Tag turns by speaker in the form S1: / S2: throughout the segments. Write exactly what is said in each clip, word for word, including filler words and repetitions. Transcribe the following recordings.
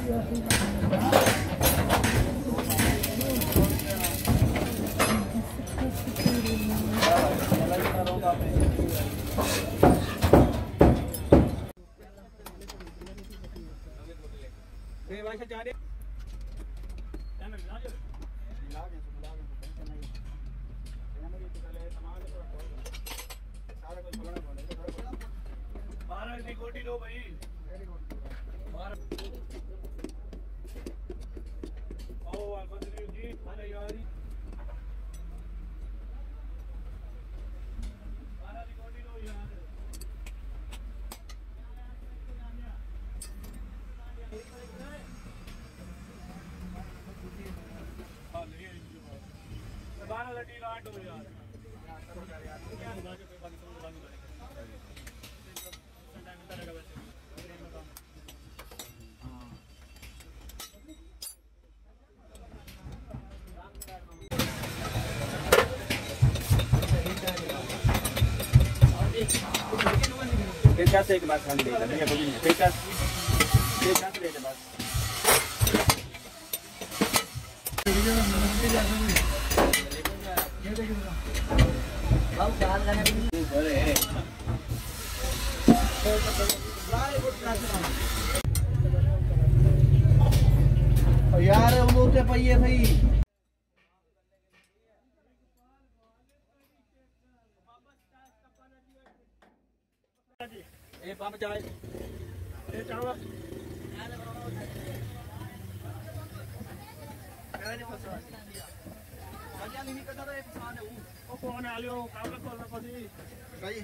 S1: पेचकस एक बार खाली दे दे भैया कोई नहीं पेचकस पेचकस ले ले बस हम चाल करने बोले यार वो उठे पहिए सही ए पंप चाय ए चावल यार ने फसवा आजा नहीं करता रे किसान है वो कौन आ लियो काम कर खोलना पड़ी भाई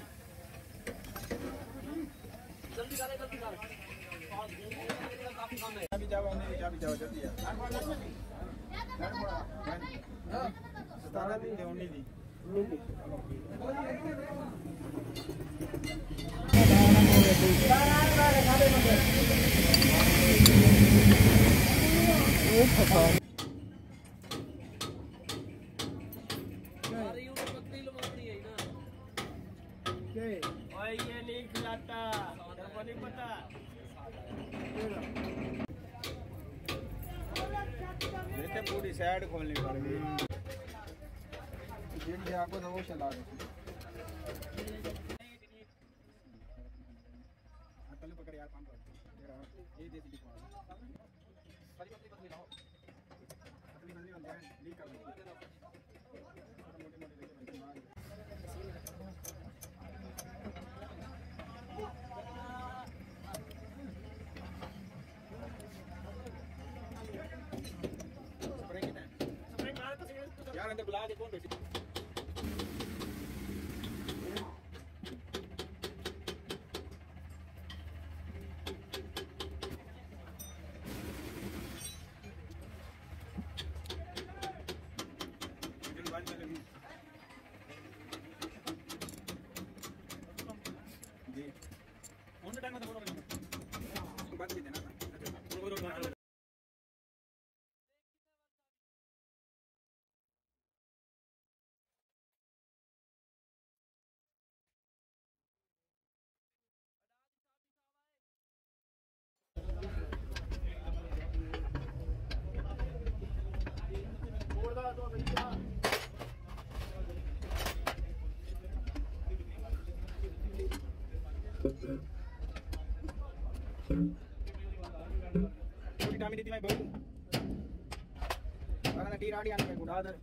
S1: जल्दी करे जल्दी कर काफी काम है अभी जाओ नहीं जा भी जाओ जल्दी यार हां सतारा दिन के होनी थी ये नहीं खिलाता तेरे नहीं पता देखते पूरी साइड खोलनी पड़ेगी जिन आपको तो वो चला दो पहले पकड़ यार पंप ये दे दी सारी पतली पतली लाओ पतली पतली बन जाए लीक कर मोटी मोटी यार अंदर बुला के कौन बैठी जी कौन सा टाइम में बोल रहे हो बात नहीं देना ना विटामिन दी मैं बहुत अगर टी राडी आने को उड़ा दे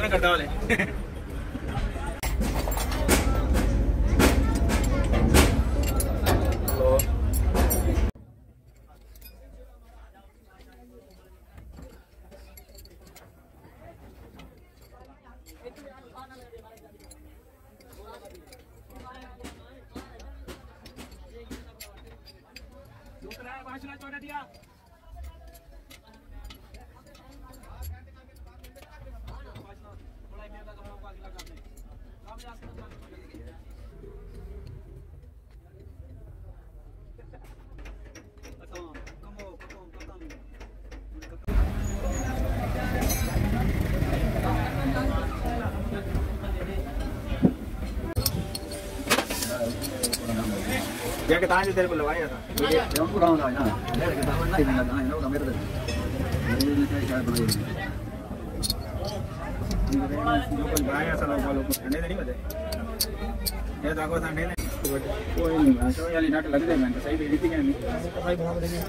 S1: करता वाले क्या कहता है तेरे को लगाया था ये उनको गांव का है ना मेरे के साथ नहीं लगा है ना मेरे ये क्या क्या बनाई जो कोई गाया साला वालों को ठंडे नहीं बजे ये दागो ठंडे नहीं कोई नहीं आशो वाली नाट लग जाए मैं तो सही भेजी थी क्या नहीं भाई बना देंगे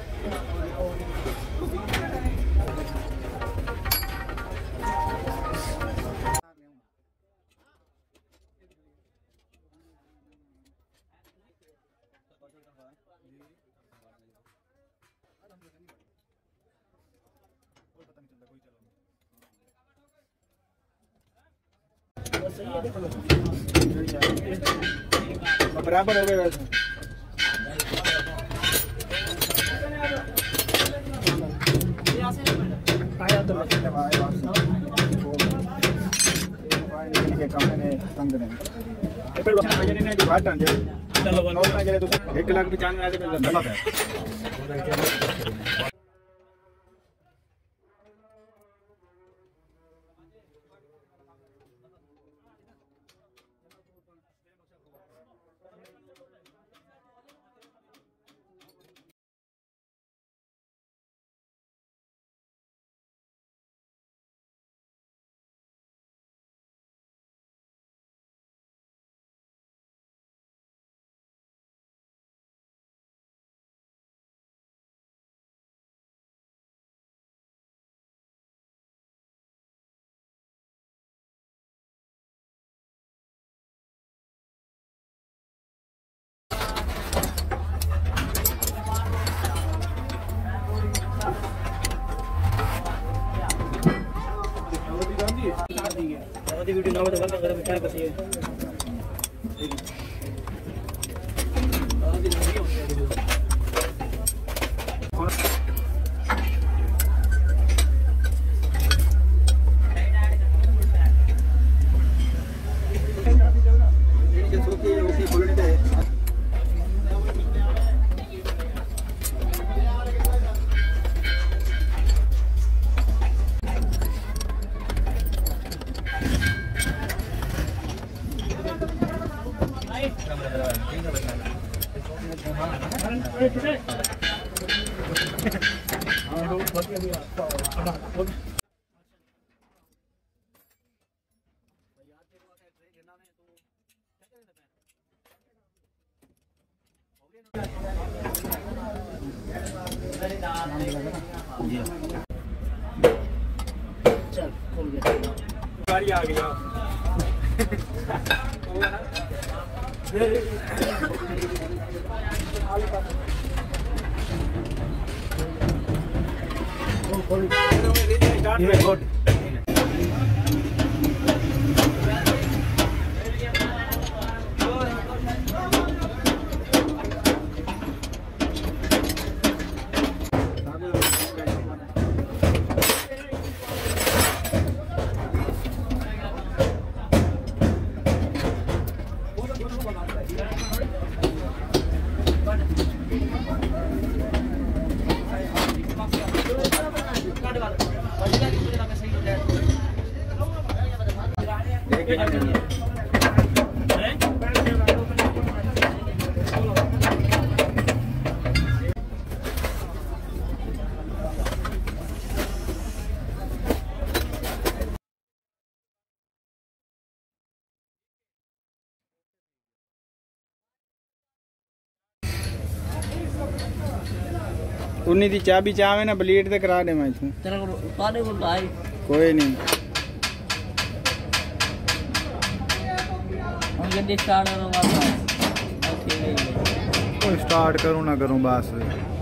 S1: बराबर हो गए वैसे आया तो लगे भाई के कमरे में तंग नहीं ये पे लोग भजन ने जो बात दे चलो नौ ना चले तो एक लाख भी चांद में आके दबा है वीडियो ना बता बंद कर क्या करती है गाड़ी आ गया उन्नी दी चाबी चावे ना ब्लेड ते करा दे मैं तू तेरा को पाने को लाई कोई नहीं
S2: गड्डी स्टार्ट करूंगा तो
S1: कोई स्टार्ट करूँ ना करूँ बस